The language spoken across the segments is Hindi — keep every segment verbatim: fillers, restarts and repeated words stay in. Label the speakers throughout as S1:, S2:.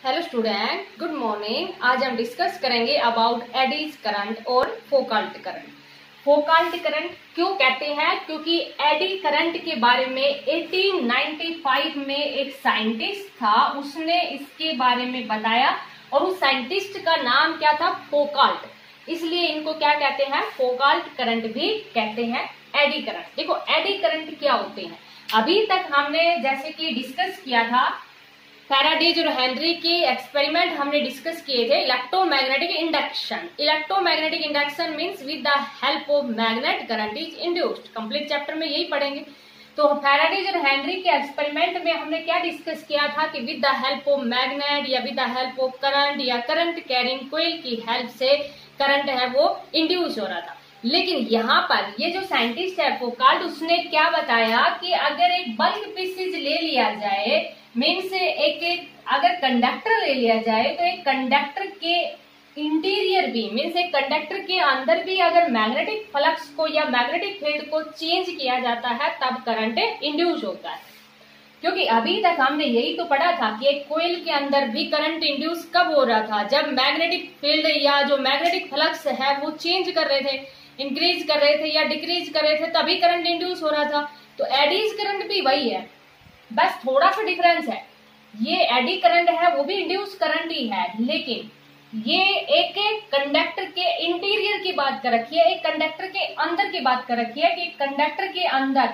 S1: Hello student, good morning. आज हम डिस्कस करेंगे अबाउट एडीज करंट और फोकाल्ट करंट। फोकाल्ट करंट क्यों कहते हैं? क्योंकि एडी करंट के बारे में अठारह सौ पचानवे में एक साइंटिस्ट था, उसने इसके बारे में बताया और उस साइंटिस्ट का नाम क्या था? फोकाल्ट। इसलिए इनको क्या कहते हैं? फोकाल्ट करंट भी कहते हैं, एडी करंट। देखो एडी करंट क्या होते हैं, अभी तक हमने जैसे कि डिस्कस किया था फैराडेज और हेनरी के एक्सपेरिमेंट हमने डिस्कस किए थे। Electromagnetic induction, electromagnetic induction means with the help of magnet current is induced. Complete chapter में यही पढ़ेंगे। तो फैराडेज और हेनरी के एक्सपेरिमेंट में हमने क्या डिस्कस किया था कि with the help of magnet या with the help of current या करंट कैरिंग कोइल की हेल्प से करंट है वो इंड्यूस हो रहा था। लेकिन यहाँ पर ये जो साइंटिस्ट है फोकाल्ट, उसने क्या बताया कि अगर एक बल्क पीसेज ले लिया जाए, मीन्स एक, एक अगर कंडक्टर ले लिया जाए तो एक कंडक्टर के इंटीरियर भी मीन्स एक कंडक्टर के अंदर भी अगर मैग्नेटिक फ्लक्स को या मैग्नेटिक फील्ड को चेंज किया जाता है तब करंट इंड्यूस होता है। क्योंकि अभी तक हमने यही तो पढ़ा था कि एक कोइल के अंदर भी करंट इंड्यूस कब हो रहा था? जब मैग्नेटिक फील्ड या जो मैग्नेटिक फ्लक्स है वो चेंज कर रहे थे, इंक्रीज कर रहे थे या डिक्रीज कर रहे थे, तभी करंट इंड्यूस हो रहा था। तो एडीज करंट भी वही है, बस थोड़ा सा डिफरेंस है। ये एडी करंट है वो भी इंड्यूस करंट ही है, लेकिन ये एक कंडक्टर के इंटीरियर की बात कर रखी है, एक कंडक्टर के अंदर की बात कर रखी है कि कंडक्टर के अंदर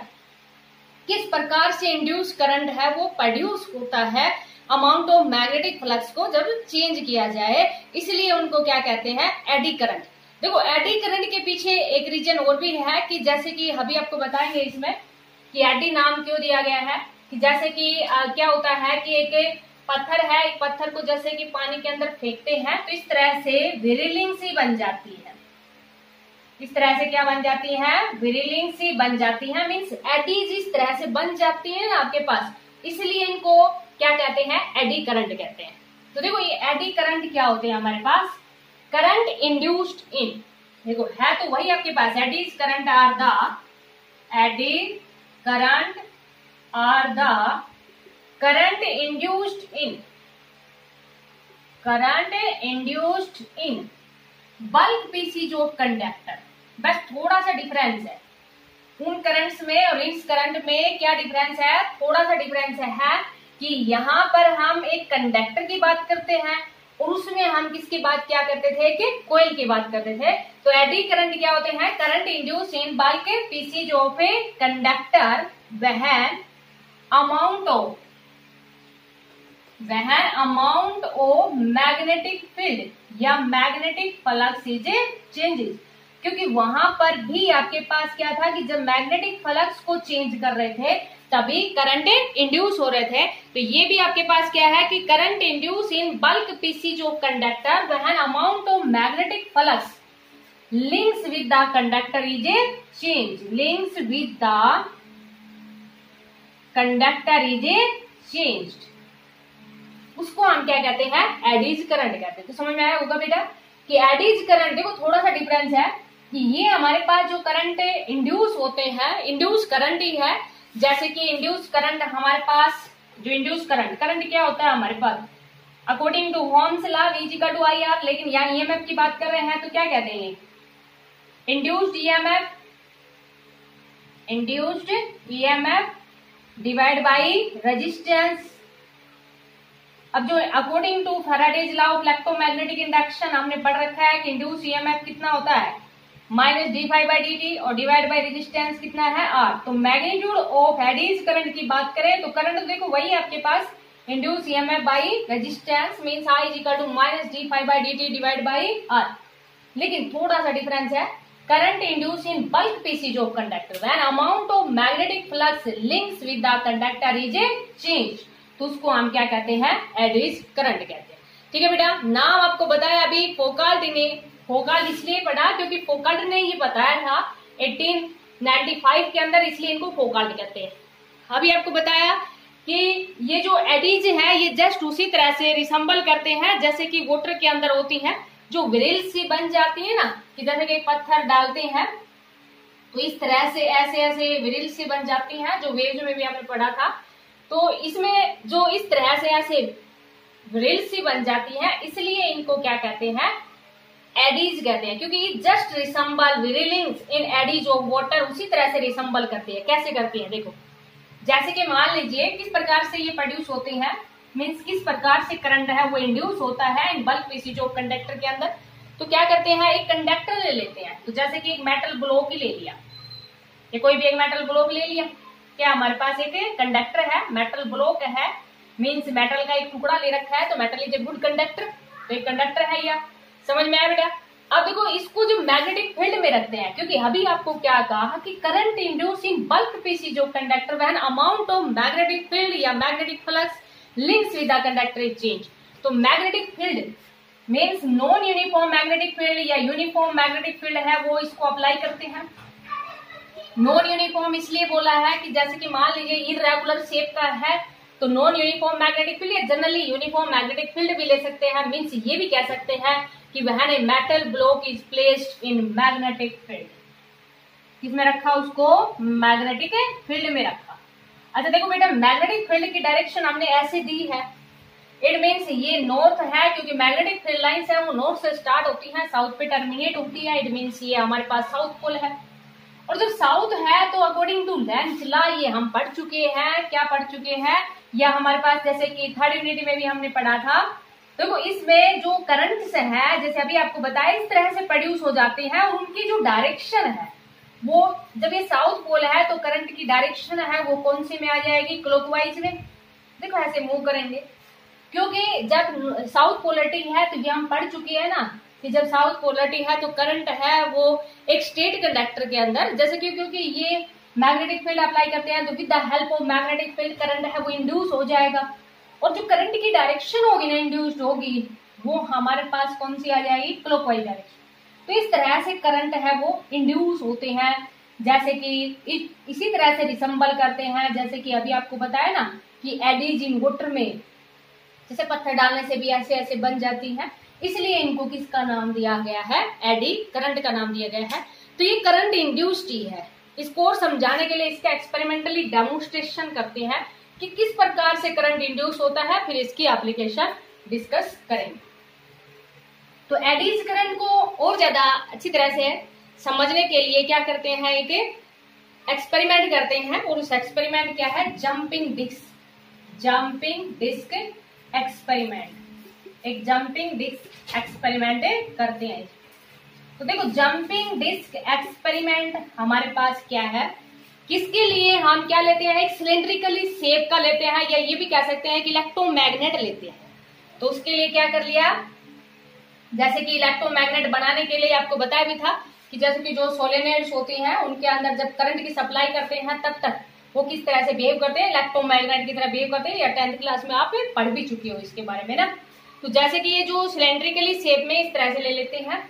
S1: किस प्रकार से इंड्यूस करंट है वो प्रोड्यूस होता है अमाउंट ऑफ मैग्नेटिक फ्लक्स को जब चेंज किया जाए, इसलिए उनको क्या कहते हैं? Eddy current. देखो एडी करंट के पीछे एक रीजन और भी है कि जैसे कि अभी आपको बताएंगे इसमें कि एडी नाम क्यों दिया गया है। कि जैसे कि आ, क्या होता है कि एक पत्थर है, एक पत्थर को जैसे कि पानी के अंदर फेंकते हैं तो इस तरह से विरिलिंग सी बन जाती है। इस तरह से क्या बन जाती है? विरिलिंग सी बन जाती है, मीन्स एडीज इस तरह से बन जाती है ना आपके पास, इसलिए इनको क्या कहते हैं? एडी करंट कहते हैं। तो देखो ये एडी करंट क्या होते हैं हमारे पास? करंट इंड्यूस्ड इन, देखो है तो वही आपके पास, eddies current are the eddy current are the current induced in current induced in bulk pieces of conductor। बस थोड़ा सा डिफरेंस है उन करंट्स में और इस करंट में। क्या डिफरेंस है? थोड़ा सा डिफरेंस है कि यहाँ पर हम एक कंडक्टर की बात करते हैं और उसमें हम किसकी बात क्या करते थे? कि कोइल की बात करते थे। तो एडी करंट क्या होते हैं? Current induce in bulk pieces of a conductor वह अमाउंट ऑफ वह अमाउंट ऑफ मैग्नेटिक फील्ड या मैग्नेटिक फ्लक्स इज चेंजेस। क्योंकि वहां पर भी आपके पास क्या था कि जब मैग्नेटिक फ्लक्स को चेंज कर रहे थे तभी करंट इंड्यूस हो रहे थे। तो ये भी आपके पास क्या है कि current induce in bulk pieces of conductor वह amount of magnetic flux links with the conductor is change links with the conductor is changed, उसको हम क्या कहते हैं? एडीज करंट कहते हैं। तो समझ में आया होगा बेटा कि एडीज करंट, देखो थोड़ा सा डिफरेंस है कि ये हमारे पास जो करंट इंड्यूस होते हैं, इंड्यूस करंट ही है। जैसे कि इंड्यूस करंट हमारे पास जो इंड्यूस करंट करंट क्या होता है हमारे पास according to Ohm's law V equal to I R, लेकिन यहाँ ईएमएफ की बात कर रहे हैं तो क्या कहते हैं? Induced EMF, induced EMF divide by resistance. अब जो according to Faraday's law of electromagnetic induction हमने पढ़ रखा है कि इंड्यूस ईएमएफ कितना होता है? Minus d phi by d t और डिवाइड बाई रेजिस्टेंस कितना है? आर। तो मैग्नीट्यूड ऑफ एडीज करंट की बात करें तो करंट देखो वही आपके पास induce EMF by resistance means I is equal to minus d phi by d t divide by R. लेकिन थोड़ा सा डिफरेंस है, current induced in bulk pieces of conductor when amount of magnetic flux links with the conductor is changed, तो उसको हम क्या कहते हैं? एडीज करंट कहते हैं। ठीक है बेटा, नाम आपको बताया अभी फोकाल्ट ने। फोकाल्ट इसलिए पढ़ा क्योंकि फोकाल्ट ने ये बताया था अठारह सौ पचानवे के अंदर, इसलिए इनको फोकाल्ट कहते हैं। अभी आपको बताया कि ये जो एडीज है ये जस्ट उसी तरह से रिसम्बल करते हैं जैसे कि वाटर के अंदर होती है, जो विरिल सी बन जाती है ना, कि जैसे कि पत्थर डालते हैं तो इस तरह से ऐसे ऐसे विरिल सी बन जाती हैं, जो वेव्स में भी आपने पढ़ा था। तो इसमें जो इस तरह से ऐसे विरिल सी बन जाती हैं, इसलिए इनको क्या कहते हैं, एडीज कहते हैं, क्योंकि just resemble whirlings in eddies of water, उसी तरह से रिसम्बल करती है। कैसे करती है, देखो जैसे कि मान लीजिए किस प्रकार से ये प्रोड्यूस होती है, मीन्स किस प्रकार से करंट है वो इंड्यूस होता है in bulk pieces of conductor के अंदर। तो क्या करते हैं, एक कंडक्टर ले लेते हैं, तो जैसे कि एक मेटल ब्लॉक ही ले लिया, ये कोई भी एक मेटल ब्लॉक ले लिया, क्या हमारे पास एक कंडक्टर है, मेटल ब्लॉक है, मीन्स मेटल का एक टुकड़ा ले रखा है, तो metal is a good conductor, तो एक कंडक्टर है यह, समझ में आया बेटा। अब देखो इसको जो मैग्नेटिक फील्ड में रखते हैं, क्योंकि अभी आपको क्या कहा कि current induce in bulk pieces of conductor when amount of magnetic field या magnetic flux links with the conductor is change. तो magnetic field means non uniform magnetic field या यूनिफॉर्म मैग्नेटिक फील्ड है, वो इसको अप्लाई करते हैं। नॉन यूनिफॉर्म इसलिए बोला है कि जैसे कि मान लीजिए इरेगुलर शेप का है, तो नॉन यूनिफॉर्म मैग्नेटिक फील्ड या जनरली यूनिफॉर्म मैग्नेटिक फील्ड भी ले सकते हैं, मीन्स ये भी कह सकते हैं कि when a metal block is placed in magnetic field, किसमें रखा, उसको मैग्नेटिक फील्ड में रखा। अच्छा देखो बेटा, मैग्नेटिक फील्ड की डायरेक्शन हमने ऐसे दी है, इट मीन्स ये नॉर्थ है, क्योंकि मैग्नेटिक फील्ड लाइंस है वो नॉर्थ से स्टार्ट होती है, साउथ पे टर्मिनेट होती है, इट मीन्स ये हमारे पास साउथ पोल है। और जब साउथ है तो अकॉर्डिंग टू लेंथ लॉ, ये हम पढ़ चुके हैं, क्या पढ़ चुके हैं, या हमारे पास जैसे कि थर्ड यूनिट में भी हमने पढ़ा था। देखो तो इसमें जो करंट से है, जैसे अभी आपको बताया, इस तरह से प्रोड्यूस हो जाते हैं, और उनकी जो डायरेक्शन है वो, जब ये साउथ पोल है तो करंट की डायरेक्शन है वो कौन से में आ जाएगी, क्लॉकवाइज में। देखो ऐसे मूव करेंगे, क्योंकि जब साउथ पोलरिटी है तो ये हम पढ़ चुके हैं ना कि जब साउथ पोलरिटी है तो करंट है वो एक स्टेट कंडक्टर के अंदर, जैसे कि क्योंकि ये मैग्नेटिक फील्ड अप्लाई करते हैं तो with the help of magnetic field current है वो इंड्यूस हो जाएगा, और जो करंट की डायरेक्शन होगी ना इंड्यूस्ड होगी, वो हमारे पास कौन सी आ जाएगी, क्लॉकवाइज डायरेक्शन। तो इस तरह से करंट है वो इंड्यूस होते हैं, जैसे कि इसी तरह से रिसम्बल करते हैं, जैसे कि अभी आपको बताया ना कि एडीज इन वाटर में जैसे पत्थर डालने से भी ऐसे ऐसे बन जाती है, इसलिए इनको किसका नाम दिया गया है, एडी करंट का नाम दिया गया है। तो ये करंट इंड्यूस्ड ही है। इसको समझाने के लिए इसका एक्सपेरिमेंटली डेमोन्स्ट्रेशन करते हैं कि किस प्रकार से करंट इंड्यूस होता है, फिर इसकी एप्लीकेशन डिस्कस करेंगे। तो एडीज करंट को और ज्यादा अच्छी तरह से समझने के लिए क्या करते हैं, एक एक्सपेरिमेंट करते हैं, और उस एक्सपेरिमेंट क्या है, jumping disc jumping disc experiment एक जंपिंग डिस्क एक्सपेरिमेंट करते हैं। तो देखो जंपिंग डिस्क एक्सपेरिमेंट हमारे पास क्या है, किसके लिए हम क्या लेते हैं, एक सिलेंड्रिकली शेप का लेते हैं, या ये भी कह सकते हैं कि इलेक्ट्रोमैग्नेट लेते हैं। तो उसके लिए क्या कर लिया, जैसे कि इलेक्ट्रोमैग्नेट बनाने के लिए आपको बताया भी था कि जैसे कि जो सोलेनॉइड्स होती हैं उनके अंदर जब करंट की सप्लाई करते हैं तब तक वो किस तरह से बिहेव करते हैं, इलेक्ट्रोमैग्नेट की तरह बिहेव करते हैं, या टेंथ क्लास में आप पढ़ भी चुकी हो इसके बारे में ना। तो जैसे कि ये जो सिलेंड्रिकली शेप में इस तरह से ले लेते हैं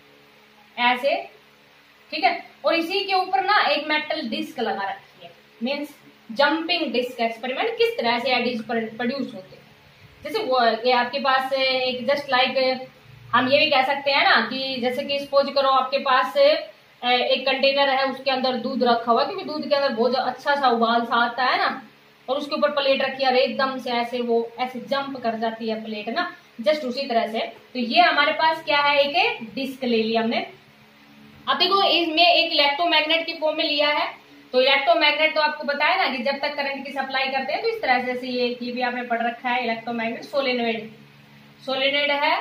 S1: ऐसे, ठीक है, और इसी के ऊपर ना एक मेटल डिस्क लगा रखी है, मीन्स जंपिंग डिस्क एक्सपेरिमेंट किस तरह से एडीज प्रोड्यूस होते हैं। जैसे वो ये आपके पास एक जस्ट लाइक हम ये भी कह सकते हैं ना कि जैसे कि सपोज करो आपके पास एक कंटेनर है, उसके अंदर दूध रखा हुआ है, क्योंकि दूध के अंदर बहुत अच्छा सा उबाल सा आता है ना, और उसके ऊपर प्लेट रखी है, एकदम से ऐसे वो ऐसे जंप कर जाती है प्लेट ना, जस्ट उसी तरह से। तो ये हमारे पास क्या है, एक डिस्क ले लिया हमने। अब देखो इसमें एक इलेक्ट्रोमैग्नेट की फॉर्म में लिया है। तो इलेक्ट्रोमैग्नेट तो आपको बताया ना कि जब तक करंट की सप्लाई करते हैं तो इस तरह से ये ये भी आपने पढ़ रखा है, इलेक्ट्रोमैग्नेट सोलेनॉइड सोलेनॉइड है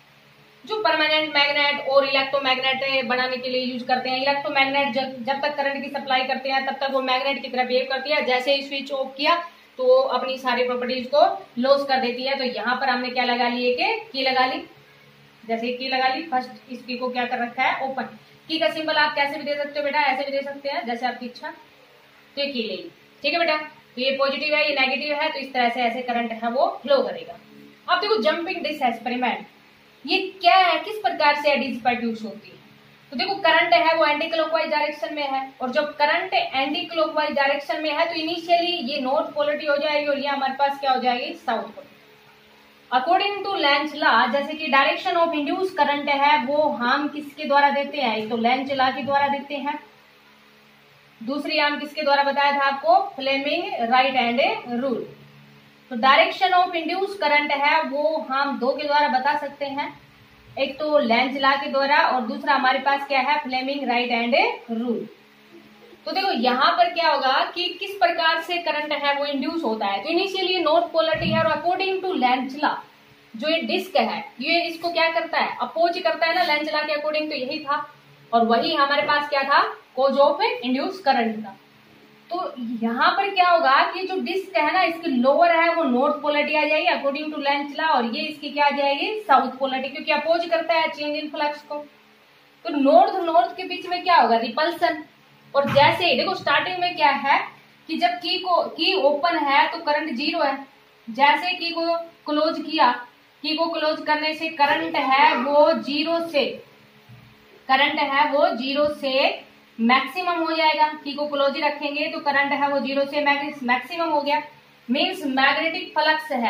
S1: जो परमानेंट मैग्नेट और इलेक्ट्रोमैग्नेट बनाने के लिए यूज करते हैं। इलेक्ट्रोमैग्नेट जब जब तक करंट की सप्लाई करते हैं तब तक वो मैग्नेट की तरह बिहेव करती है, जैसे ही स्विच ऑफ किया तो अपनी सारी प्रॉपर्टीज को लॉस कर देती है। तो यहाँ पर हमने क्या लगा ली, एक की लगा ली, जैसे की लगा ली, फर्स्ट इस की को क्या कर रखा है, ओपन। की का सिंबल आप कैसे भी दे सकते हो बेटा, ऐसे भी दे सकते हैं जैसे आपकी इच्छा। तो ये की ले ली, ठीक है बेटा। तो ये पॉजिटिव है, ये नेगेटिव है, तो इस तरह से ऐसे करंट है वो फ्लो करेगा। अब देखो जंपिंग डिस्क एक्सपेरिमेंट ये क्या है, किस प्रकार से एडीज प्रोड्यूस होती है। तो देखो करंट है वो एंटी क्लॉकवाइज डायरेक्शन में है, और जब करंट एंटी क्लॉकवाइज डायरेक्शन में है तो इनिशियली ये नॉर्थ पोलरिटी हो जाएगी और ये हमारे पास क्या हो जाएगी, south polarity. According to Lenz law, जैसे कि डायरेक्शन ऑफ इंड्यूस करंट है वो हम किसके द्वारा देते हैं, एक तो लेंज लॉ के द्वारा देते हैं, दूसरी हम किसके द्वारा बताया था आपको, फ्लेमिंग राइट हैंड रूल। तो डायरेक्शन ऑफ इंड्यूस करंट है वो हम दो के द्वारा बता सकते हैं, एक तो लेंज लॉ के द्वारा और दूसरा हमारे पास क्या है, फ्लेमिंग राइट हैंड रूल। तो देखो यहाँ पर क्या होगा कि किस प्रकार से करंट है वो इंड्यूस होता है। तो इनिशियली नॉर्थ पोलरिटी है और अकॉर्डिंग टू लेंज लॉ जो ये डिस्क है ये इसको क्या करता है, अपोज करता है ना लेंज लॉ के अकॉर्डिंग, तो यही था और वही हमारे पास क्या था, कॉज ऑफ इंड्यूस करंट था। तो यहाँ पर क्या होगा कि जो डिस्क है ना इसकी लोअर है वो नॉर्थ पोलरिटी आ जाएगी अकॉर्डिंग टू लेंज लॉ, और ये इसकी क्या आ जाएगी, साउथ पोलरिटी, क्योंकि अपोज करता है चेंज इन फ्लक्स को। तो नॉर्थ नॉर्थ के बीच में क्या होगा, रिपल्सन। और जैसे देखो स्टार्टिंग में क्या है कि जब की को की ओपन है तो करंट जीरो है, जैसे की को क्लोज किया, की को क्लोज करने से करंट है वो जीरो से करंट है वो जीरो से मैक्सिमम हो जाएगा। की को क्लोज ही रखेंगे तो करंट है वो जीरो से मैक्सिमम हो गया। मीन्स मैग्नेटिक फ्लक्स है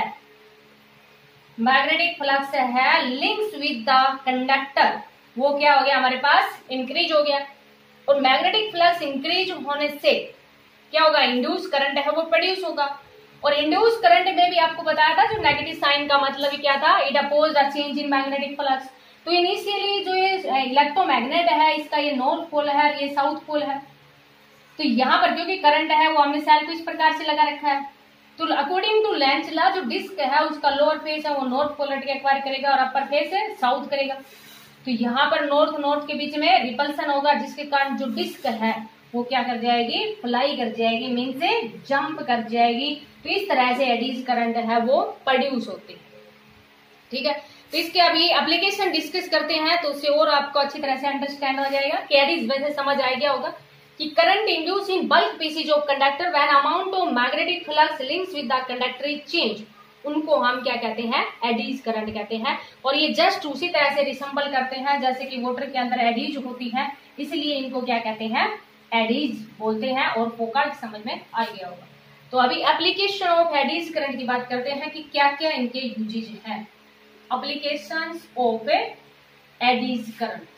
S1: मैग्नेटिक फ्लक्स है लिंक्स विद द कंडक्टर, वो क्या हो गया हमारे पास, इंक्रीज हो गया। और मैग्नेटिक फ्लक्स इंक्रीज होने से क्या होगा, इंड्यूस करंट है वो प्रोड्यूस होगा। और इंड्यूस करंट में भी आपको बताया था जो नेगेटिव साइन का मतलब क्या था, it oppose the change in magnetic flux. तो इनिशियली जो ये इलेक्ट्रोमैग्नेट है इसका ये नॉर्थ पोल है और ये साउथ पोल है। तो यहाँ पर क्योंकि करंट है वो हमने सेल को इस प्रकार से लगा रखा है, तो अकॉर्डिंग टू लेंज लॉ जो डिस्क है उसका लोअर फेस है वो नॉर्थ पोलरिटी एक्वायर करेगा और अपर फेस है साउथ करेगा। तो यहाँ पर नॉर्थ नॉर्थ के बीच में रिपल्सन होगा जिसके कारण जो डिस्क है वो क्या कर जाएगी, फ्लाई कर जाएगी, मीन से जंप कर जाएगी। तो इस तरह से एडीज करंट है वो प्रोड्यूस होती है। ठीक है, तो इसके अभी एप्लीकेशन डिस्कस करते हैं तो उससे और आपको अच्छी तरह से अंडरस्टैंड हो जाएगा कि एडीज वैसे समझ आ गया होगा कि current induce in bulk pieces of conductor when amount of magnetic flux links with the conductor is change, उनको हम क्या कहते हैं, एडीज करंट कहते हैं। और ये जस्ट उसी तरह से रिसेंबल करते हैं जैसे कि वाटर के अंदर एडीज होती है, इसलिए इनको क्या कहते हैं, एडीज बोलते हैं। और फोकल्ट समझ में आ गया होगा। तो अभी एप्लीकेशन ऑफ एडीज करंट की बात करते हैं कि क्या क्या इनके यूजेज हैं। एप्लीकेशंस ऑफ एडीज करंट,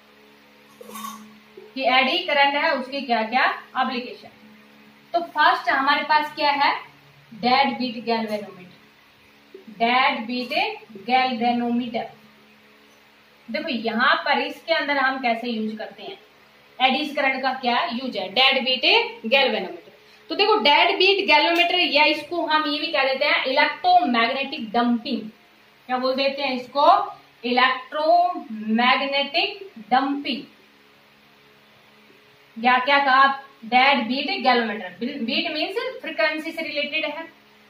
S1: कि एडी करंट है उसके क्या क्या एप्लीकेशन। तो फर्स्ट हमारे पास क्या है, dead beat galvanometer. Dead beat galvanometer, देखो यहाँ पर इसके अंदर हम कैसे यूज करते हैं, एडीज करंट का क्या यूज है, डेड बीट गैल्वेनोमीटर। तो देखो डेड बीट गैल्वेनोमीटर या इसको हम ये भी कह देते हैं इलेक्ट्रोमैग्नेटिक डंपिंग, क्या बोल देते हैं इसको, इलेक्ट्रोमैग्नेटिक डंपिंग, या क्या कहा, dead beat galvanometer. Beat means frequency से रिलेटेड है।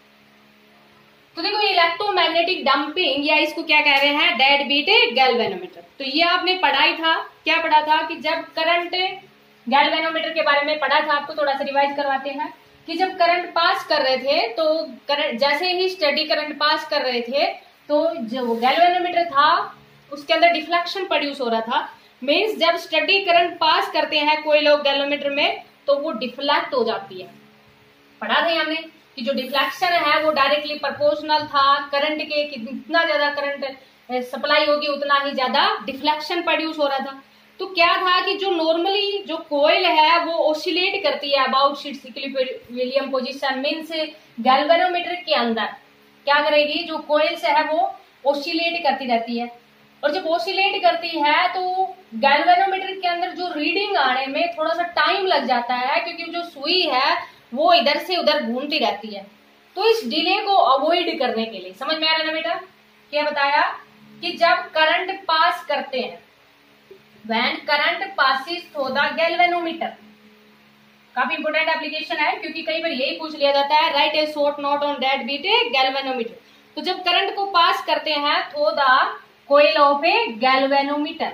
S1: तो देखो इलेक्ट्रोमैग्नेटिक डंपिंग या इसको क्या कह रहे हैं, डेड बीट गैल्वेनोमीटर। तो ये आपने पढ़ाई था, क्या पढ़ा था कि जब करंट, गैल्वेनोमीटर के बारे में पढ़ा था, आपको थोड़ा सा रिवाइज करवाते हैं कि जब करंट पास कर रहे थे तो करंट जैसे ही स्टडी करंट पास कर रहे थे तो जो गैल्वेनोमीटर था उसके अंदर डिफ्लेक्शन प्रोड्यूस हो रहा था। मीन्स जब स्टडी करंट पास करते हैं कोई लोग गैल्वेनोमीटर में तो वो डिफ्लेक्ट हो जाती है। पढ़ा था हमने कि जो डिफ्लेक्शन है वो डायरेक्टली प्रोपोर्शनल था करंट के, कितना ज्यादा करंट सप्लाई होगी उतना ही ज्यादा डिफ्लेक्शन प्रोड्यूस हो रहा था। तो क्या था कि जो नॉर्मली जो कोयल है वो ऑसिलेट करती है about its equilibrium position, means galvanometer के अंदर क्या करेगी, जो कोयल से है वो ऑसिलेट करती रहती है। और जब ऑसिलेट करती है तो गैल्वेनोमीटर के अंदर जो रीडिंग आने में थोड़ा सा टाइम लग जाता है क्योंकि जो सुई है वो इधर से उधर घूमती रहती है। तो इस डिले को अवॉइड करने के लिए, समझ में आ रहा है ना बेटा, क्या बताया कि जब करंट पास करते हैं, when current passes through the galvanometer, काफी इंपोर्टेंट एप्लीकेशन है क्योंकि कई बार यही पूछ लिया जाता है, right a short note on dead beat galvanometer. तो जब करंट को पास करते हैं through the coil of a galvanometer,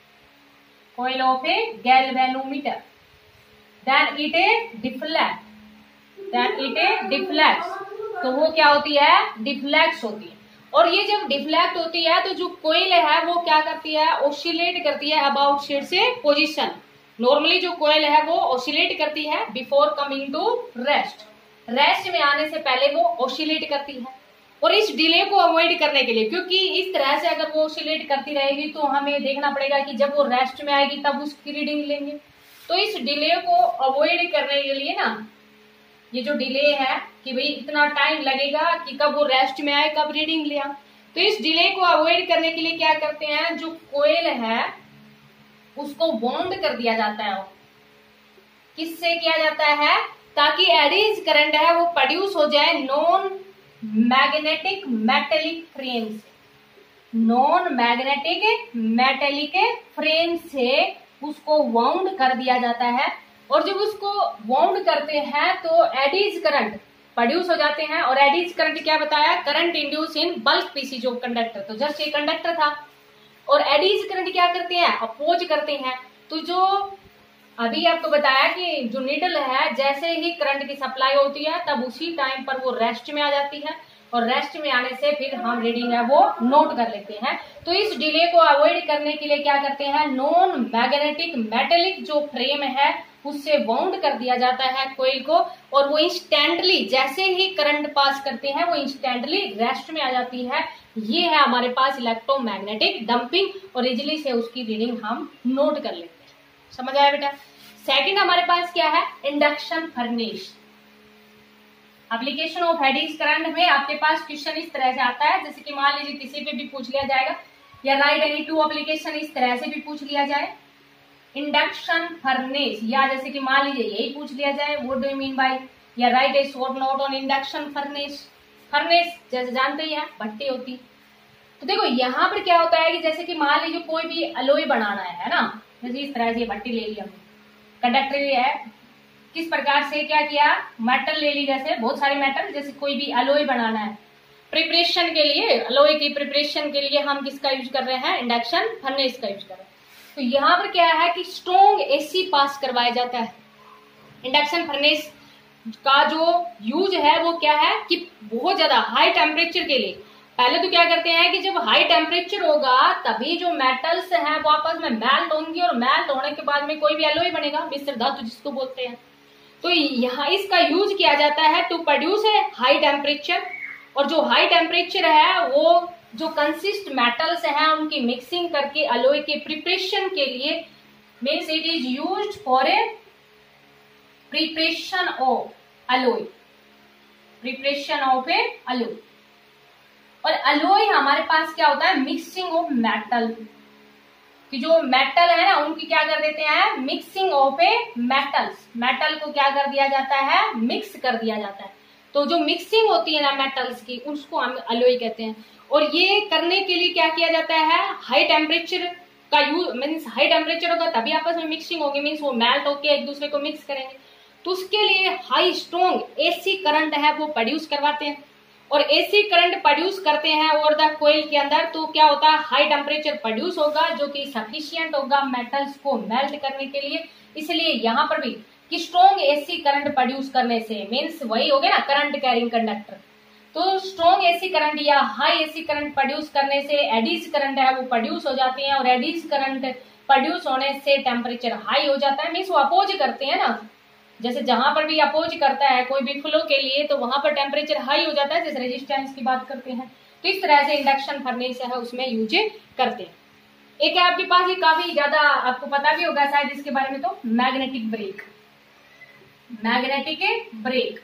S1: coil of a galvanometer, then it a deflect, then it a deflects, तो वो क्या होती है, डिफ्लेक्ट होती है। और ये जब डिफ्लेक्ट होती है तो जो कोयल है वो क्या करती है, ऑसिलेट करती है अबाउट शेड से पोजीशन। नॉर्मली जो कोयल है वो ऑसिलेट करती है before coming to rest, rest में आने से पहले वो ऑसिलेट करती है। और इस डिले को अवॉइड करने के लिए, क्योंकि इस तरह से अगर वो ऑसिलेट करती रहेगी तो हमें देखना पड़ेगा कि जब वो रेस्ट में आएगी तब उसकी रीडिंग लेंगे। तो इस डिले को अवॉइड करने के लिए ना ये जो डिले है कि भाई इतना टाइम लगेगा कि कब वो रेस्ट में आए, कब रीडिंग ले आए। तो इस डिले को अवॉइड करने के लिए क्या करते हैं, जो कोयल है उसको वाउंड कर दिया जाता है। किससे किया जाता है, ताकि एडीज करंट है वो प्रोड्यूस हो जाए नॉन मैग्नेटिक मेटेलिक फ्रेम से। नॉन मैग्नेटिक मेटेलिक फ्रेम से उसको वाउंड कर दिया जाता है, और जब उसको वाउंड करते हैं तो एडीज करंट प्रोड्यूस हो जाते हैं। और एडीज करंट क्या बताया, current induce in bulk pieces of conductor. तो जस्ट ये कंडक्टर था, और एडीज करंट क्या करते हैं, अपोज करते हैं। तो जो अभी आपको बताया कि जो नीडल है जैसे ही करंट की सप्लाई होती है तब उसी टाइम पर वो रेस्ट में आ जाती है, और रेस्ट में आने से फिर हम रीडिंग है वो नोट कर लेते हैं। तो इस डिले को अवॉइड करने के लिए क्या करते हैं, नॉन मैग्नेटिक मेटेलिक जो फ्रेम है उससे बाउंड कर दिया जाता है कोयल को, और वो इंस्टेंटली जैसे ही करंट पास करते हैं वो इंस्टेंटली रेस्ट में आ जाती है। ये है हमारे पास इलेक्ट्रोमैग्नेटिक डंपिंग, और इजिली से उसकी रीडिंग हम नोट कर लेते हैं। समझ आया बेटा। सेकंड हमारे पास क्या है, induction furnace. Application of eddies current में आपके पास क्वेश्चन इस तरह से आता है, जैसे कि मान लीजिए किसी पे भी पूछ लिया जाएगा, या राइट एनी टू एप्लीकेशन इस तरह से भी पूछ लिया जाए, इंडक्शन फर्नेस, या जैसे कि मान लीजिए यही पूछ लिया जाए, what do you mean by, या right a short note on induction furnace. Furnace जैसे जानते ही है भट्टी होती। तो देखो यहाँ पर क्या होता है कि जैसे कि मान लीजिए कोई भी अलोई बनाना है, है ना, जैसे इस तरह से भट्टी ले ली हमने, कंडक्टर है, किस प्रकार से क्या किया, मेटल ले ली, जैसे बहुत सारे मेटल, जैसे कोई भी अलोई बनाना है प्रिपरेशन के लिए, अलोई की प्रिपरेशन के लिए हम किसका यूज कर रहे हैं, इंडक्शन फर्नेस का यूज कर रहे हैं। तो यहाँ पर क्या है कि स्ट्रॉन्ग एसी पास करवाया जाता है। इंडक्शन फर्नेस का जो यूज है वो क्या है कि बहुत ज्यादा हाई टेम्परेचर के लिए, पहले तो क्या करते हैं कि जब हाई टेम्परेचर होगा तभी जो मेटल्स हैं वो आपस में मेल्ट होंगी, और मेल्ट होने के बाद में कोई भी एलॉय बनेगा, मिश्र धातु जिसको बोलते हैं। तो यहाँ इसका यूज किया जाता है टू प्रोड्यूस है हाई टेम्परेचर, और जो हाई टेम्परेचर है वो जो कंसिस्ट मेटल्स हैं उनकी मिक्सिंग करके एलॉय के प्रिपरेशन के लिए, means it is used for a preparation of alloy, preparation of a alloy. और एलॉय हमारे पास क्या होता है, मिक्सिंग ऑफ मेटल, कि जो मेटल है ना उनकी क्या कर देते हैं, mixing of a metals, metal को क्या कर दिया जाता है, मिक्स कर दिया जाता है। तो जो मिक्सिंग होती है ना मेटल्स की, उसको हम एलॉय कहते हैं। और ये करने के लिए क्या किया जाता है, हाई टेम्परेचर का यूज, मीन्स हाई टेम्परेचर होगा तभी आपस में मिक्सिंग होगी, मीन्स वो मेल्ट होकर एक दूसरे को मिक्स करेंगे। तो उसके लिए हाई स्ट्रॉन्ग एसी करंट है वो प्रोड्यूस करवाते हैं, और एसी करंट प्रोड्यूस करते हैं ओवर द कोयल के अंदर। तो क्या होता है, हाई टेम्परेचर प्रोड्यूस होगा जो कि सफिशिएंट होगा मेटल्स को मेल्ट करने के लिए। इसलिए यहाँ पर भी कि स्ट्रॉन्ग एसी करंट प्रोड्यूस करने से, मीन्स वही हो गया ना करंट कैरिंग कंडक्टर। तो स्ट्रॉन्ग एसी करंट या हाई एसी करंट प्रोड्यूस करने से एडीज करंट है वो प्रोड्यूस हो जाती है, और एडीज करंट प्रोड्यूस होने से टेम्परेचर हाई हो जाता है, मीन्स वो अपोज करते हैं ना, जैसे जहां पर भी अपोज करता है कोई भी फ्लो के लिए तो वहां पर टेम्परेचर हाई हो जाता है, जैसे रेजिस्टेंस की बात करते हैं। तो इस तरह से इंडक्शन फर्नेस है उसमें यूज करते हैं। एक है आपके पास, ये काफी ज्यादा आपको पता भी होगा शायद इसके बारे में, तो मैग्नेटिक ब्रेक, मैग्नेटिक ब्रेक।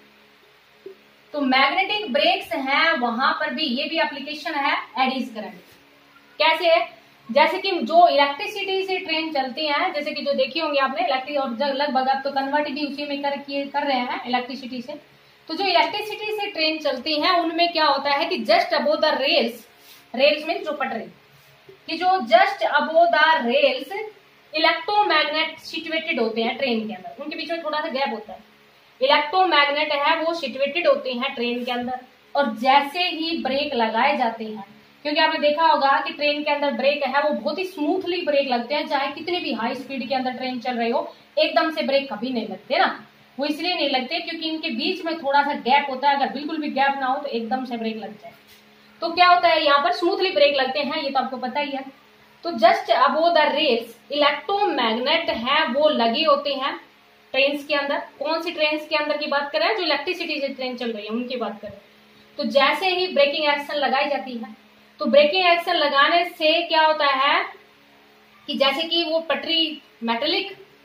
S1: तो मैग्नेटिक ब्रेक्स हैं, वहां पर भी ये भी एप्लीकेशन है एडीज करंट। कैसे है, जैसे कि जो इलेक्ट्रिसिटी से ट्रेन चलती हैं, जैसे कि जो देखी होंगी आपने इलेक्ट्रिक, और लगभग आप तो कन्वर्ट भी उसी में कर कर रहे हैं इलेक्ट्रिसिटी से। तो जो इलेक्ट्रिसिटी से ट्रेन चलती हैं उनमें क्या होता है कि just above the rails, rails में जो पटरी, कि जो just above the rails electromagnet situated होते हैं ट्रेन के अंदर, उनके बीच में थोड़ा सा गैप होता है, इलेक्ट्रोमैग्नेट है वो सिचुएटेड होते हैं ट्रेन के अंदर। और जैसे ही ब्रेक लगाए जाते हैं, क्योंकि आपने देखा होगा कि ट्रेन के अंदर ब्रेक है वो बहुत ही स्मूथली ब्रेक लगते हैं, चाहे कितनी भी हाई स्पीड के अंदर ट्रेन चल रही हो, एकदम से ब्रेक कभी नहीं लगते ना। वो इसलिए नहीं लगते क्योंकि इनके बीच में थोड़ा सा गैप होता है, अगर बिल्कुल भी गैप ना हो तो एकदम से ब्रेक लग जाए। तो क्या होता है, यहाँ पर स्मूथली ब्रेक लगते हैं, ये तो आपको पता ही है। तो just above the rails electromagnet है वो लगे होते हैं ट्रेन के अंदर। कौन सी ट्रेन के अंदर की बात कर रहे हैं, जो इलेक्ट्रिसिटी से ट्रेन चल रही है उनकी बात कर रहे हैं। तो जैसे ही ब्रेकिंग एक्शन लगाई जाती है, तो ब्रेकिंग एक्शन लगाने से क्या होता है कि जैसे कि वो पटरी मेटेलिक,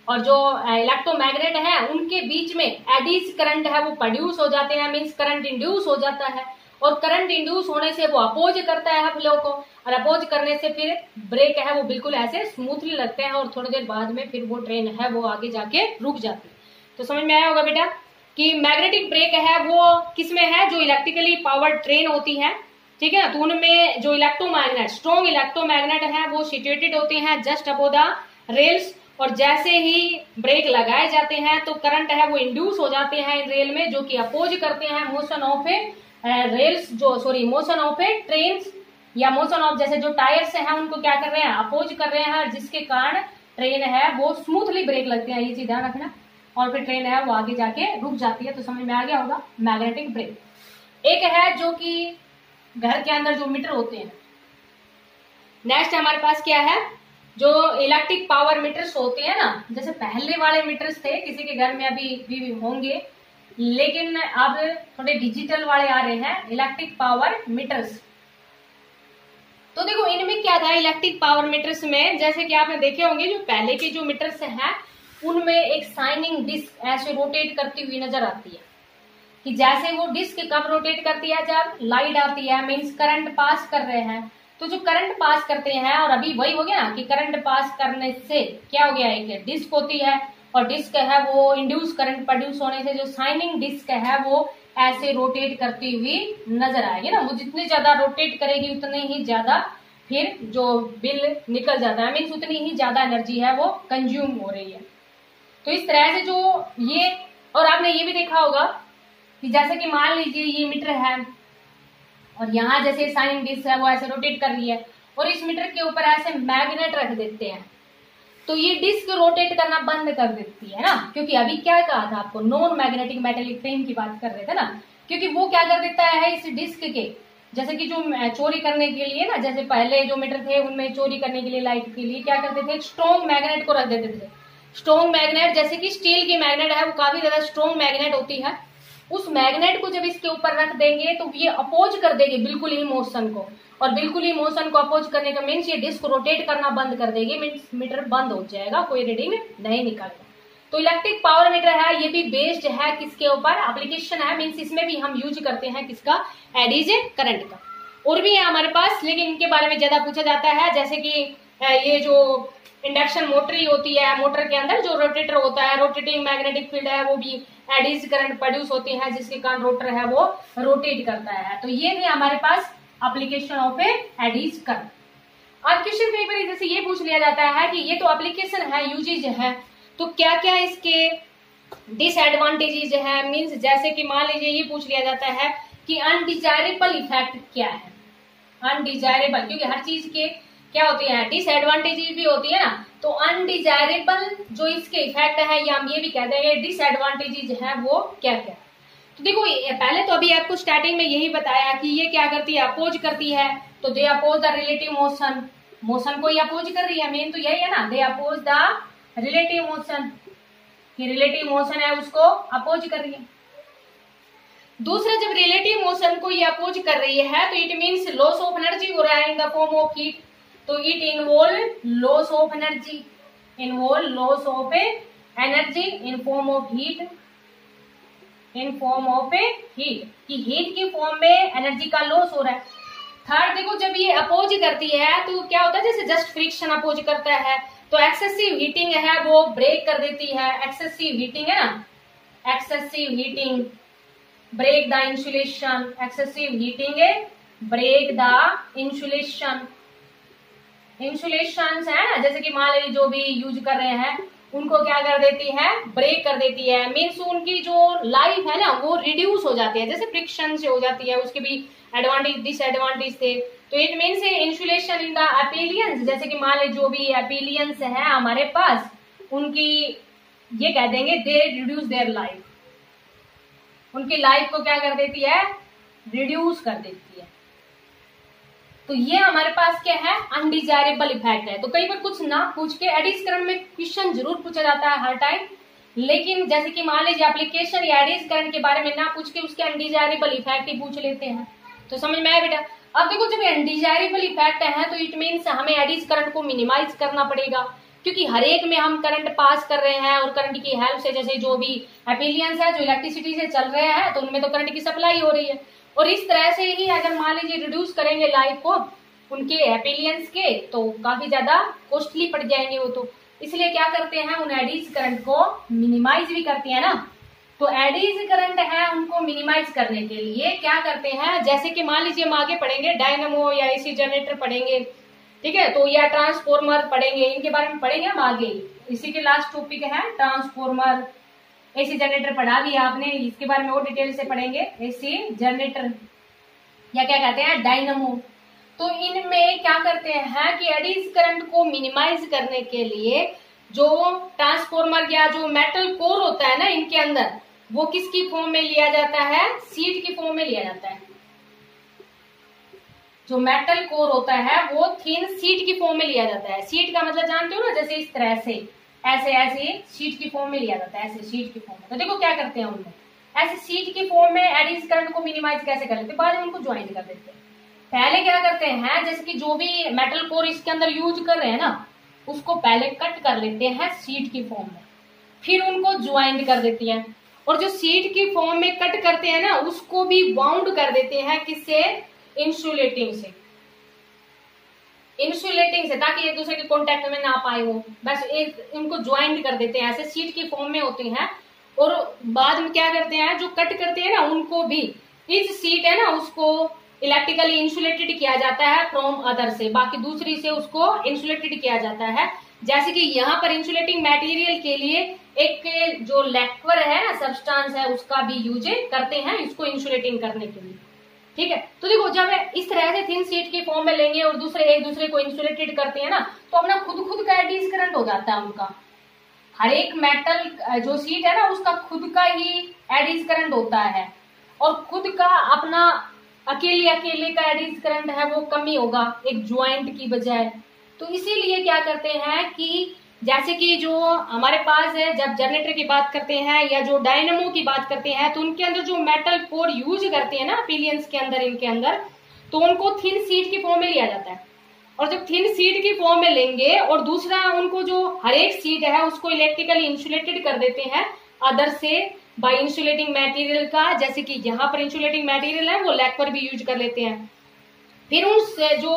S1: और जो इलेक्ट्रोमैग्नेट है उनके बीच में एडीज करंट है वो प्रोड्यूस हो जाते हैं, मींस करंट इंड्यूस हो जाता है। और करंट इंड्यूस होने से वो अपोज करता है फ्लो को, और अपोज करने से फिर ब्रेक है वो बिल्कुल ऐसे स्मूथली लगते हैं और थोड़ी देर बाद में फिर वो ट्रेन है वो आगे जाके रुक जाती है। तो समझ में आया होगा बेटा कि मैग्नेटिक ब्रेक है वो किसमें है, जो इलेक्ट्रिकली पावर्ड ट्रेन होती है, ठीक है ना, तो उनमें जो इलेक्ट्रोमैग्नेट स्ट्रॉन्ग इलेक्ट्रोमैग्नेट है वो सिचुएटेड होते हैं जस्ट अबो द रेल्स, और जैसे ही ब्रेक लगाए जाते हैं तो करंट है वो इंड्यूस हो जाते हैं इन रेल में, जो कि अपोज करते हैं मोशन ऑफ ए रेल्स, जो sorry motion of a train, या मोशन ऑफ जैसे जो टायर्स हैं उनको क्या कर रहे हैं, अपोज कर रहे हैं, जिसके कारण ट्रेन है वो स्मूथली ब्रेक लगते हैं, ये चीज ध्यान रखना, और फिर ट्रेन है वो आगे जाके रुक जाती है। तो समझ में आ गया होगा मैग्नेटिक ब्रेक। एक है जो कि घर के अंदर जो मीटर होते हैं। नेक्स्ट हमारे पास क्या है, जो इलेक्ट्रिक पावर मीटर्स होते हैं ना, जैसे पहले वाले मीटर्स थे किसी के घर में अभी भी होंगे, लेकिन अब थोड़े डिजिटल वाले आ रहे हैं इलेक्ट्रिक पावर मीटर्स। तो देखो इनमें क्या था, इलेक्ट्रिक पावर मीटर्स में जैसे कि आपने देखे होंगे जो पहले के जो मीटर्स हैं उनमें एक शाइनिंग डिस्क ऐसे रोटेट करती हुई नजर आती है, कि जैसे वो डिस्क कब रोटेट करती है, जब लाइट आती है, मीन्स करंट पास कर रहे हैं, तो जो करंट पास करते हैं, और अभी वही हो गया ना कि करंट पास करने से क्या हो गया, एक डिस्क होती है और डिस्क है वो इंड्यूस करंट प्रोड्यूस होने से जो शाइनिंग डिस्क है वो ऐसे रोटेट करती हुई नजर आएगी ना, वो जितनी ज्यादा रोटेट करेगी उतने ही ज्यादा फिर जो बिल निकल जाता है, मीन्स उतनी ही ज्यादा एनर्जी है वो कंज्यूम हो रही है। तो इस तरह से जो ये, और आपने ये भी देखा होगा कि जैसे कि मान लीजिए ये मीटर है और यहाँ जैसे शाइनिंग डिस्क है वो ऐसे रोटेट कर रही है, और इस मीटर के ऊपर ऐसे मैग्नेट रख देते हैं, तो ये डिस्क रोटेट करना बंद कर देती है ना, क्योंकि अभी क्या कहा था आपको, नॉन मैग्नेटिक मेटेलिक फ्रेम की बात कर रहे थे ना, क्योंकि वो क्या कर देता है इस डिस्क के, जैसे कि जो चोरी करने के लिए ना, जैसे पहले जो मीटर थे उनमें चोरी करने के लिए लाइट के लिए क्या करते थे, स्ट्रॉन्ग मैग्नेट को रख देते थे। स्ट्रॉन्ग मैग्नेट जैसे कि स्टील की मैग्नेट है वो काफी ज्यादा स्ट्रॉन्ग मैग्नेट होती है, उस मैग्नेट को जब इसके ऊपर रख देंगे तो ये अपोज कर देगी बिल्कुल ही मोशन को, और बिल्कुल ही मोशन को अपोज करने का मीन्स ये डिस्क रोटेट करना बंद कर देगी, मीन्स मीटर बंद हो जाएगा, कोई रीडिंग नहीं निकलेगा। तो इलेक्ट्रिक पावर मीटर है ये भी बेस्ड है किसके ऊपर, एप्लीकेशन है, मीन्स इसमें भी हम यूज करते हैं किसका, एडीज करंट का। और भी है हमारे पास, लेकिन इनके बारे में ज्यादा पूछा जाता है, जैसे कि ये जो इंडक्शन मोटर होती है, मोटर के अंदर जो रोटेटर होता है, रोटेटिंग मैग्नेटिक फील्ड है वो भी एडीज करंट प्रोड्यूस होती है, जिसके कारण रोटर है वो रोटेट करता है। तो ये भी हमारे पास application of a eddies current. अब क्वेश्चन पेपर जैसे ये पूछ लिया जाता है कि ये तो एप्लीकेशन है, यूजेज है, तो क्या क्या इसके डिसएडवांटेजेस है, मींस जैसे कि मान लीजिए ये पूछ लिया जाता है कि अनडिजायरेबल इफेक्ट क्या है, अनडिजायरेबल, क्योंकि हर चीज के क्या होती है, डिसएडवांटेजेस भी होती है ना, तो अनडिजायरेबल जो इसके इफेक्ट है, या हम ये भी कहते हैं डिसएडवांटेजेस है वो क्या क्या। तो देखो पहले तो अभी आपको स्टार्टिंग में यही बताया कि ये क्या करती है, अपोज करती है, तो they oppose the relative motion, motion को ही अपोज कर रही है, मेन तो यही है ना, they oppose the relative motion, कि रिलेटिव मोशन है उसको अपोज कर रही है। दूसरा, जब रिलेटिव मोशन को ये अपोज कर रही है तो it means loss of energy हो रहा है in the form of heat, तो it involve loss of energy, involve loss of a energy in form of heat, in form of a heat, कि हीट की फॉर्म में एनर्जी का लॉस हो रहा है। थर्ड, देखो जब ये अपोज करती है तो क्या होता है, जैसे जस्ट फ्रिक्शन अपोज करता है तो एक्सेसिव हीटिंग है वो ब्रेक कर देती है, एक्सेसिव हीटिंग है ना, excessive heating break the insulation, excessive heating है ब्रेक द इंसुलेशन, इंसुलेशन है ना, जैसे कि मान लीजिए जो भी यूज कर रहे हैं उनको क्या कर देती है, ब्रेक कर देती है, मीन्स उनकी जो लाइफ है ना वो रिड्यूस हो जाती है, जैसे फ्रिक्शन से हो जाती है, उसके भी एडवांटेज डिसएडवांटेज थे। तो it means insulation in the appliances, जैसे कि मान लीजिए जो भी एपिलियंस है हमारे पास उनकी ये कह देंगे दे रिड्यूस देयर लाइफ, उनकी लाइफ को क्या कर देती है, रिड्यूस कर देती है। तो ये हमारे पास क्या है, अनडिजायरेबल इफेक्ट है। तो कई बार कुछ ना पूछ के एडीज करंट में क्वेश्चन जरूर पूछा जाता है हर टाइम, लेकिन जैसे कि मान लीजिए एप्लीकेशन या एडीज करंट के बारे में ना पूछ के उसके अनडिजायरेबल इफेक्ट ही पूछ लेते हैं। तो समझ में आया बेटा। अब देखो जब अनडिजायरेबल इफेक्ट है तो इट मीन्स हमें एडीज करंट को मिनिमाइज करना पड़ेगा, क्योंकि हर एक में हम करंट पास कर रहे हैं और करंट की हेल्प से, जैसे जो भी एपिलियंस है जो इलेक्ट्रिसिटी से चल रहे हैं, तो उनमें तो करंट की सप्लाई हो रही है। और इस तरह से ही अगर मान लीजिए रिड्यूस करेंगे लाइफ को उनके एपिलियंस के, तो काफी ज्यादा कॉस्टली पड़ जाएंगे वो। तो इसलिए क्या करते हैं, उन एडीज करंट को मिनिमाइज भी करते हैं ना। तो एडीज करंट है उनको मिनिमाइज करने के लिए क्या करते हैं, जैसे कि मान लीजिए हम आगे पढ़ेंगे डायनामो या एसी जनरेटर पढ़ेंगे, ठीक है, तो या ट्रांसफॉर्मर पढ़ेंगे, इनके बारे में पढ़ेंगे हम आगे। इसी के लास्ट टॉपिक है ट्रांसफॉर्मर, एसी जनरेटर पढ़ा दिया आपने, इसके बारे में और डिटेल से पढ़ेंगे। एसी जनरेटर या क्या कहते हैं डायनामो, तो इनमें क्या करते हैं कि एडीज करंट को मिनिमाइज करने के लिए जो ट्रांसफॉर्मर या जो मेटल कोर होता है ना इनके अंदर, वो किसकी फॉर्म में लिया जाता है, सीट की फॉर्म में लिया जाता है। जो मेटल कोर होता है वो थिन सीट की फॉर्म में लिया जाता है। सीट का मतलब जानते हो ना, जैसे इस तरह से ऐसे ऐसे सीट की फॉर्म में लिया जाता है, ऐसे सीट की फॉर्म में। तो देखो क्या करते हैं उनमें, ऐसे सीट की फॉर्म में एडीज करंट को मिनिमाइज कैसे कर लेते हैं, बाद में उनको ज्वाइन कर देते हैं। पहले क्या करते हैं, जैसे कि जो भी मेटल कोर इसके अंदर यूज कर रहे हैं ना, उसको पहले कट कर लेते हैं सीट की फॉर्म में, फिर उनको ज्वाइन कर देती हैं। और जो सीट की फॉर्म में कट करते हैं ना, उसको भी बाउंड कर देते हैं, किससे, इंसुलेटिंग से, इंसुलेटिंग से, ताकि एक दूसरे के कांटेक्ट में ना पाए वो, बस एक इनको ज्वाइंट कर देते हैं, ऐसे सीट की फॉर्म में होती हैं। और बाद में क्या करते हैं, जो कट करते हैं ना उनको भी, इस सीट है ना उसको इलेक्ट्रिकली इंसुलेटेड किया जाता है फ्रॉम अदर से, बाकी दूसरी से उसको इंसुलेटेड किया जाता है। जैसे कि यहाँ पर इंसुलेटिंग मटेरियल के लिए एक जो लैक्वर है ना सब्सटेंस है, उसका भी यूज करते हैं इसको इंसुलेटिंग करने के लिए, ठीक है। तो देखो जब इस तरह से थिन सीट की फॉर्म में लेंगे और दूसरे एक दूसरे को इंसुलेटेड करते हैं ना, तो अपना खुद खुद का एडीज करंट हो जाता है उनका। हर एक मेटल जो सीट है ना उसका खुद का ही एडीज करंट होता है, और खुद का अपना अकेले अकेले का एडीज करंट है वो कम ही होगा एक ज्वाइंट की बजाय। तो इसीलिए क्या करते हैं कि जैसे कि जो हमारे पास है, जब जनरेटर की बात करते हैं या जो डायनामो की बात करते हैं, तो उनके अंदर जो मेटल कोर यूज करते हैं ना पिलियंस के अंदर, इनके अंदर, तो उनको थिन सीट की फॉर्म में लिया जाता है। और जब थिन सीट की फॉर्म में लेंगे और दूसरा उनको जो हर एक सीट है उसको इलेक्ट्रिकली इंसुलेटेड कर देते हैं अदर से बाय इंसुलेटिंग मटेरियल का, जैसे कि यहाँ पर इंसुलेटिंग मटेरियल है वो लैक्वर भी यूज कर लेते हैं। फिर उस जो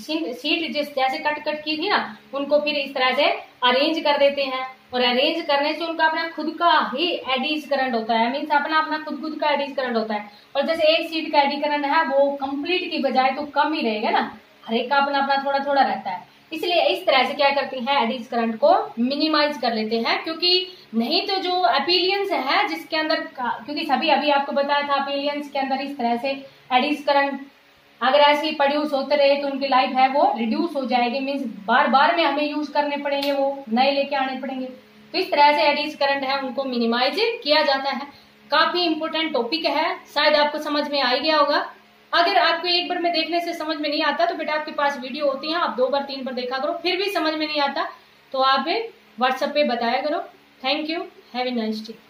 S1: सीट जिस जैसे कट कट की थी ना, उनको फिर इस तरह से अरेंज कर देते हैं, और अरेंज करने से उनका अपना खुद का ही एडीज करंट होता है, मीन्स अपना अपना खुद खुद का एडीज करंट होता है। और जैसे एक सीट का एडी करंट है वो कंप्लीट की बजाय तो कम ही रहेगा ना, हर एक का अपना अपना थोड़ा थोड़ा रहता है। इसलिए इस तरह से क्या करती हैं, एडीज करंट को मिनिमाइज कर लेते हैं, क्योंकि नहीं तो जो एपिलियंस है जिसके अंदर, क्योंकि सभी अभी आपको बताया था एपिलियंस के अंदर इस तरह से एडीज करंट अगर ऐसे प्रोड्यूस होते रहे तो उनकी लाइफ है वो रिड्यूस हो जाएगी, मीन्स बार बार में हमें यूज करने पड़ेंगे, वो नए लेके आने पड़ेंगे। तो इस तरह से एडीज करंट है उनको मिनिमाइज किया जाता है। काफी इंपोर्टेंट टॉपिक है, शायद आपको समझ में आ ही गया होगा। अगर आपको एक बार में देखने से समझ में नहीं आता तो बेटा आपके पास वीडियो होती है, आप दो बार तीन बार देखा करो, फिर भी समझ में नहीं आता तो आप व्हाट्सएप पे बताया करो। Thank you, have a nice day.